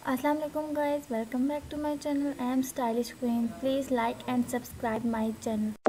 Assalamu alaikum guys, welcome back to my channel. I am Stylish Queen. Please like and subscribe my channel.